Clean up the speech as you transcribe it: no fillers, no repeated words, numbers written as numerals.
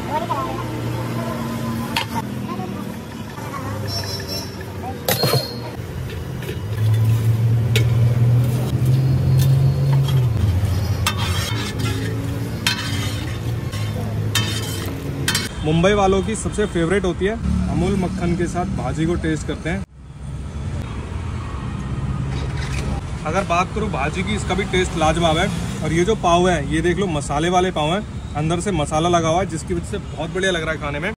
मुंबई वालों की सबसे फेवरेट होती है, अमूल मक्खन के साथ भाजी को टेस्ट करते हैं। अगर बात करूँ भाजी की, इसका भी टेस्ट लाजवाब है। और ये जो पाव है, ये देख लो मसाले वाले पाव हैं, अंदर से मसाला लगा हुआ है, जिसकी वजह से बहुत बढ़िया लग रहा है खाने में।